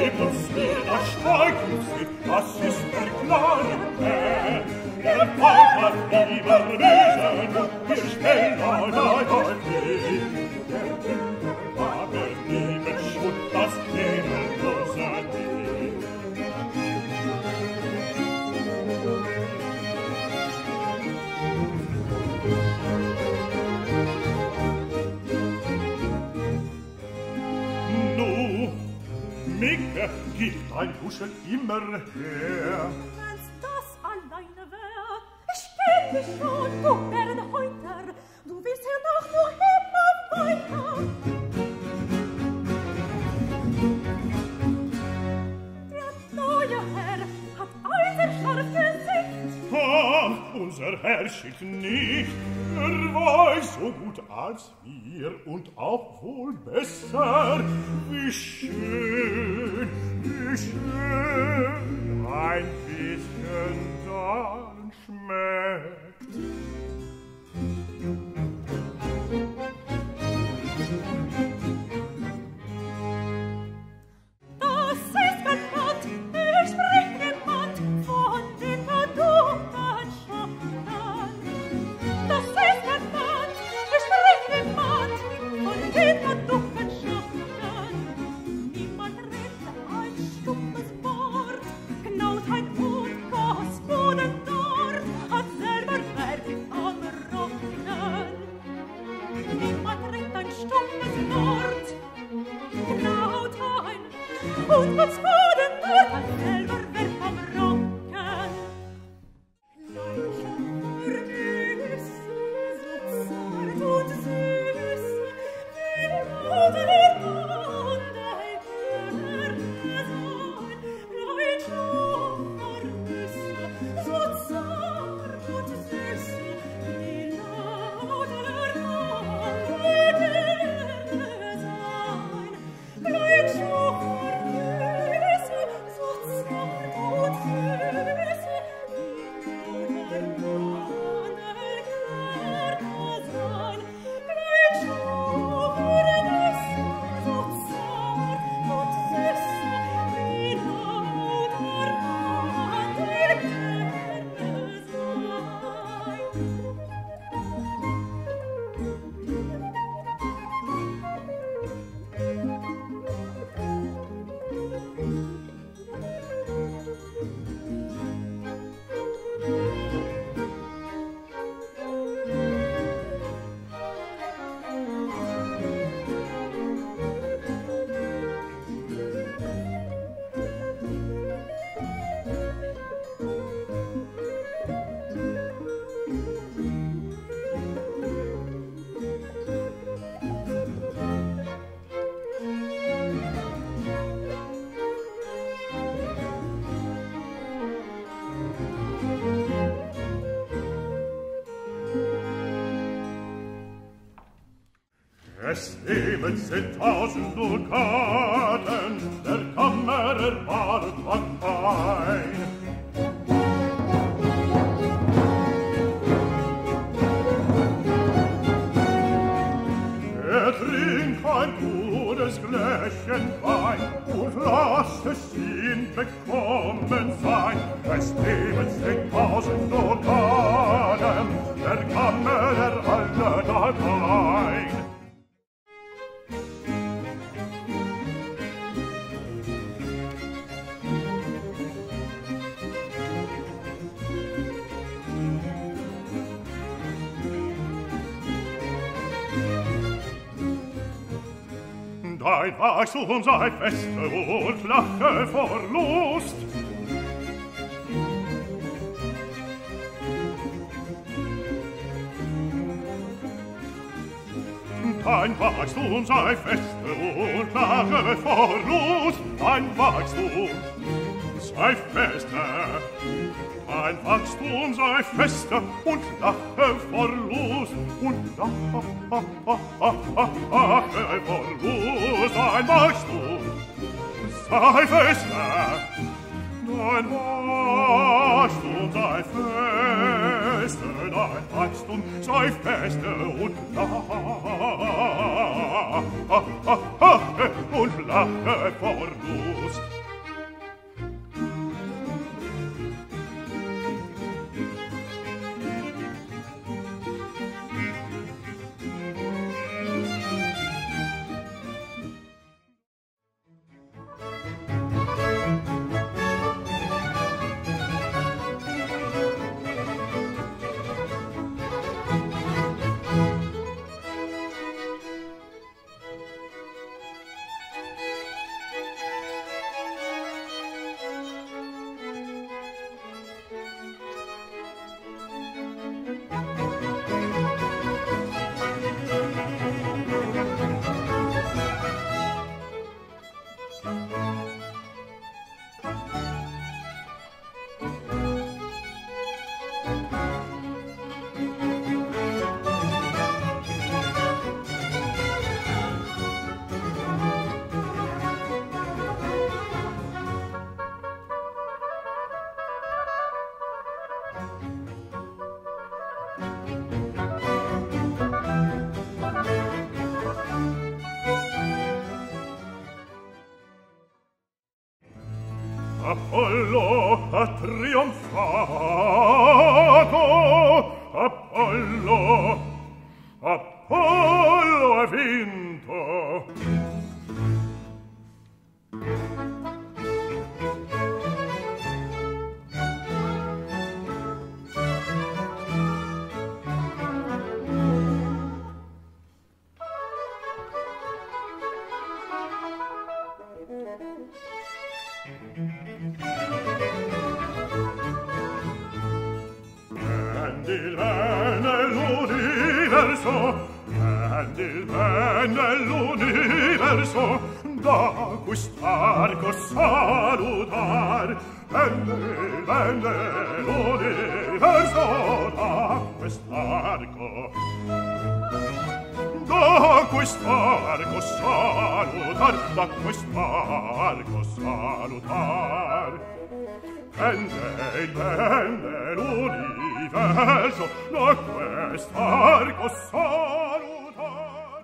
Gibt ein Buschel immer her. Wenn's das alleine wär, ich kenn dich schon, du Bernhäuter, du willst ja noch nur immer weiter. Der neue Herr hat ein sehr scharf Gesicht. Ach, unser Herr schickt nicht, weiß so gut als wir und auch wohl besser, wie schön ein bisschen Sahnen schmeckt. Das ist bekannt, ich sprich niemand von den verdummten Schotten. Das ist bekannt, ich sprich niemand von den verdummten Schotten. Niemand redet ein stumpfes Wort, Knautheit und Gospuden dort, hat selber Werk am Rocken. Niemand redet ein stumpfes Wort, Knautheit und Gospuden dort, hat selber Werk am Rocken. Leidchen vergieß, so zart und süß, wie lauter Mann, dein Herrn, Leidchen vergieß, so zart und süß, wie lauter Mann, dein Herrn, Leidchen vergieß, so zart und süß, Es nehmen 10.000 Dukaten, der Kammerer ward man ein. Trink ein gutes Gläschen Wein und lass es ihn bekommen sein. Es nehmen 10.000 Dukaten, der Kammerer alle daheim. Dein Wachstum sei feste und lache vor Lust. Dein Wachstum sei feste und lache vor Lust. Dein Wachstum sei feste. Dein Wachstum sei feste und lache vor Lust. Und lache vor Lust. Dein Wachstum sei feste. Dein Wachstum sei feste. Dein Wachstum sei feste und lache vor Lust. Apollo ha trionfato, Apollo ha vinto. Il bene l'universo da quest'arco salutar. Bene l'universo da quest'arco salutar, da quest'arco salutar. Bene l'universo da quest'arco salutar.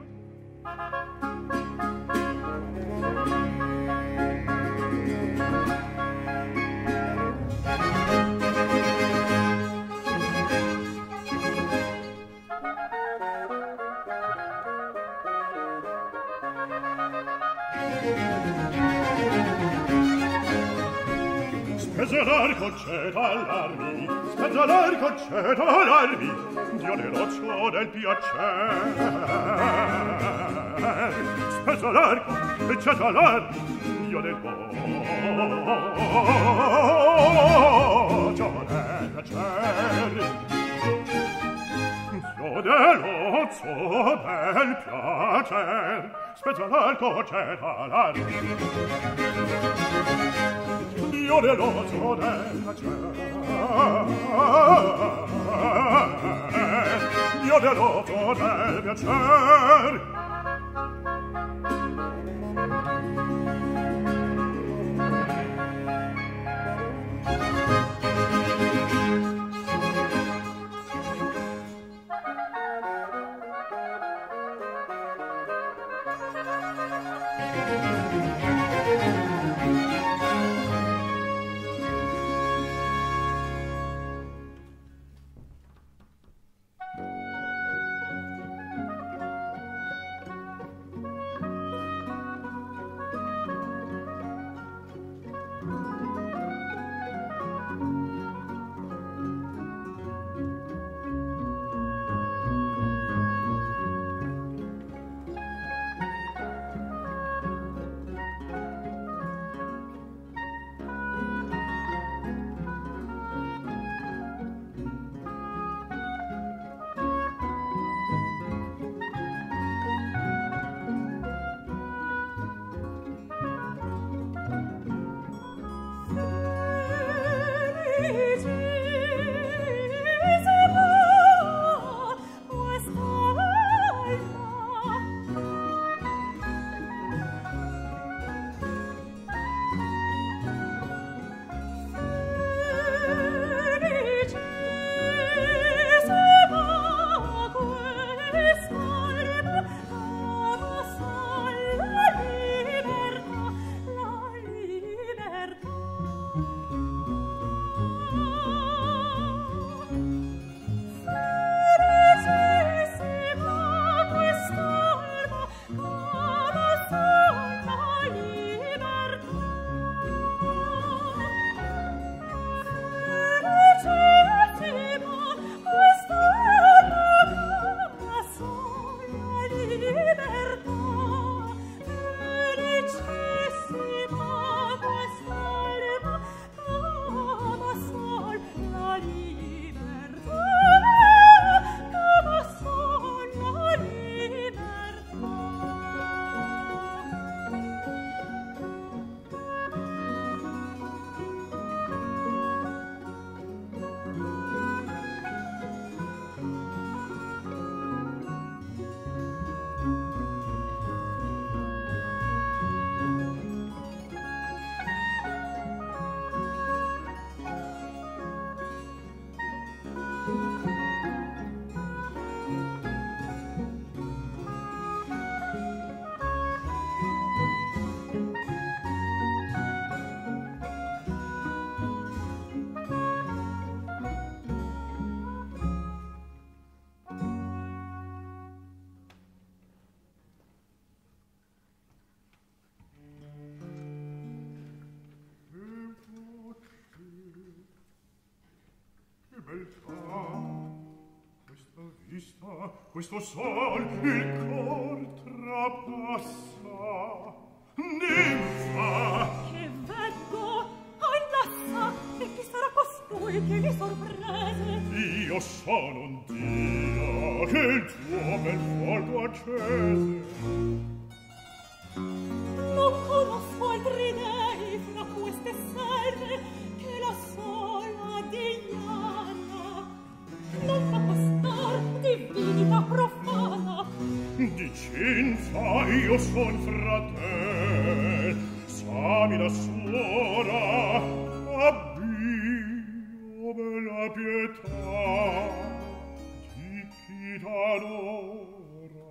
Spezza l'arco, getta l'armi, spezza l'arco, getta l'armi, Dio nell'occhio del piacere. Spezza l'arco, getta l'armi, Dio nell'occhio del piacere. Dio nell'occhio del piacere. Spezza l'arco, getta l'armi, Dio nell'occhio del piacere. Dio nell'occhio del piacere. questo sol il cor trapassa. Ninfa! Che veggo, inlassa, e chi sarà costui che vi sorprese? Io sono un Dio che il tuo bel fuoco accese. Non conosco altri dei fra queste serve che la sola Diana. Non fa costar divinità profana. Di Cinfa io son fratel, Sami la suora, abbio bella pietà di chi t'adora.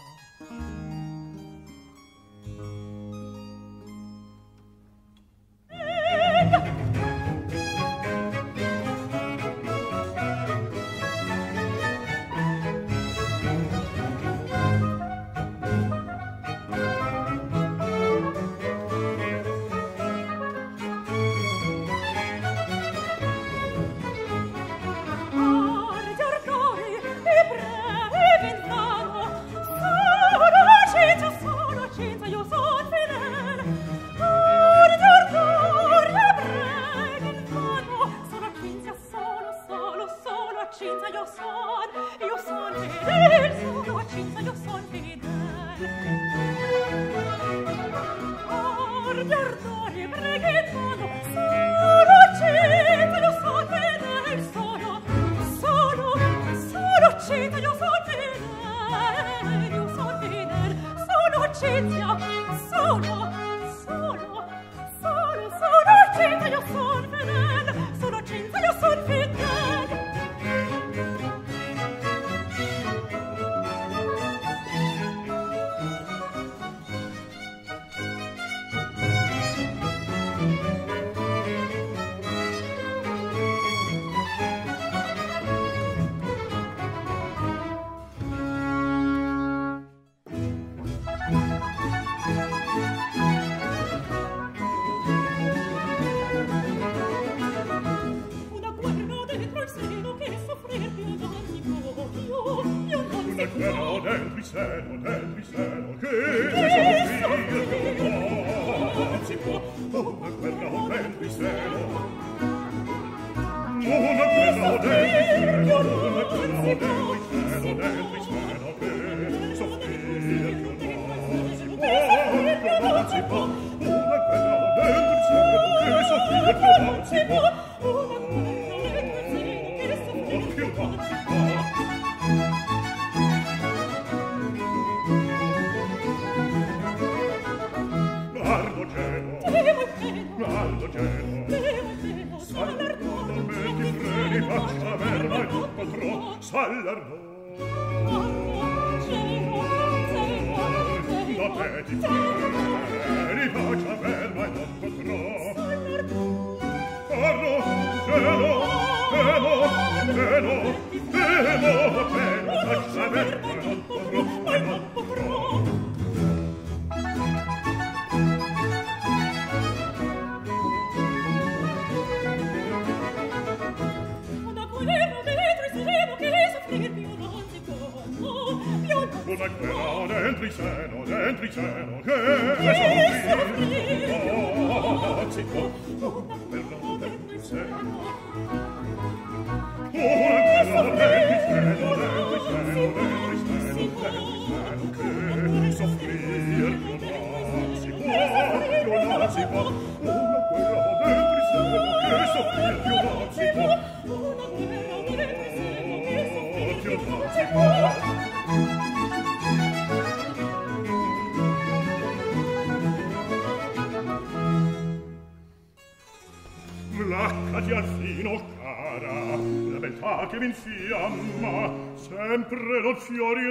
L'accati al fino cara, la beltà che m'infiamma sempre non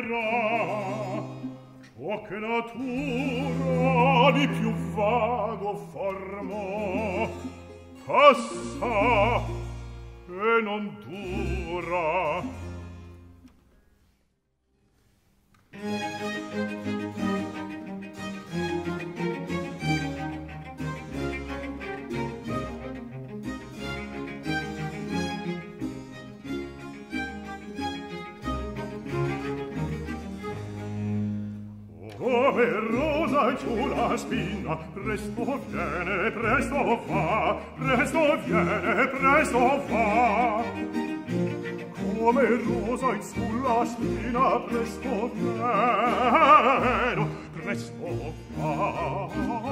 fiorirà. Ciò che natura di più vago formò passa e non dura. rosa sulla spina, presto viene, presto va, presto viene, presto va. Come rosa sulla spina, presto viene, presto va.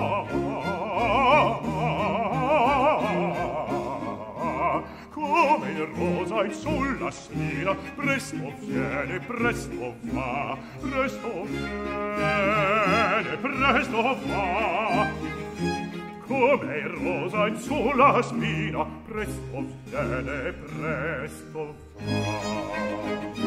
Come rosa sulla spina, presto viene, presto va, presto viene, presto va. Come rosa sulla spina, presto viene, presto va.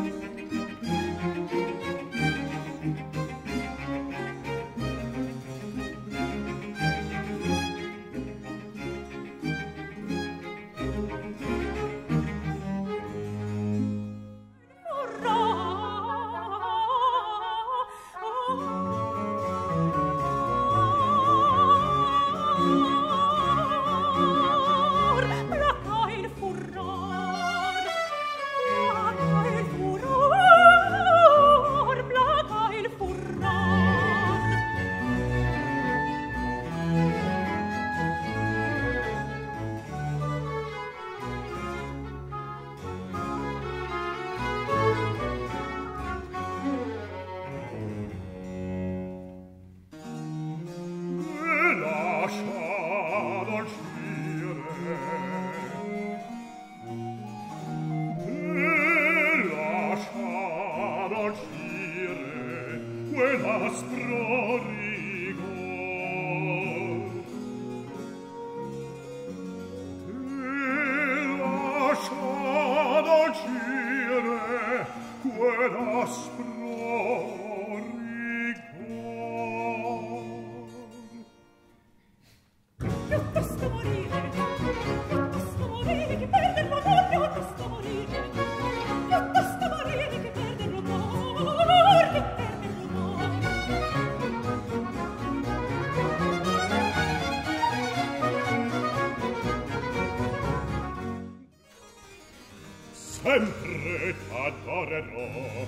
Sempre t'adorerò,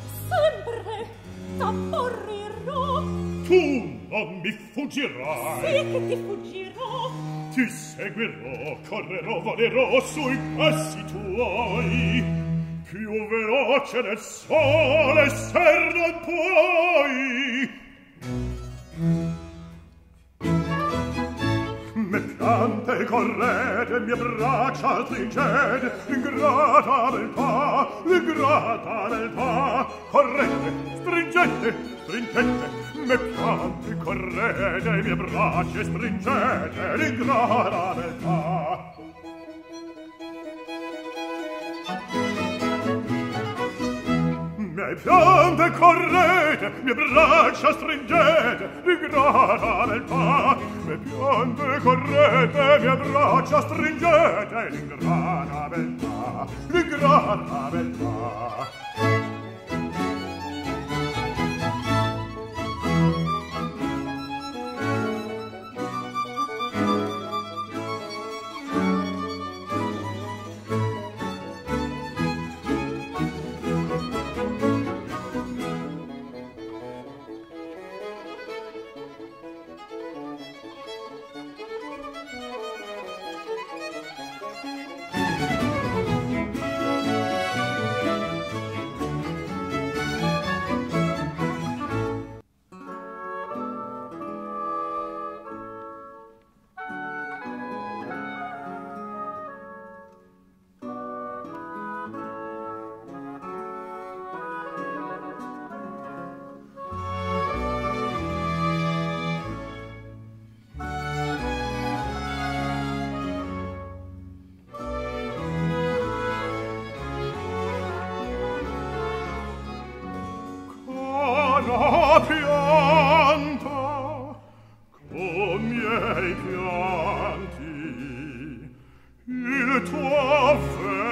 sempre t'aborrirò. Tu non mi fuggirai. Sì che ti fuggirò. Ti seguirò, correrò, volerò sui passi tuoi. Più veloce del sole ser non puoi. Me piante correte, mie braccia stringete, ingrata beltà, correte, stringete, stringete, me piante correte, mie braccia stringete, ingrata beltà. Me piante correte, mie braccia stringete, l'ingrata beltà. Me piante correte, mie braccia stringete, l'ingrata beltà, l'ingrata beltà. Pianta, con miei pianti, il tuo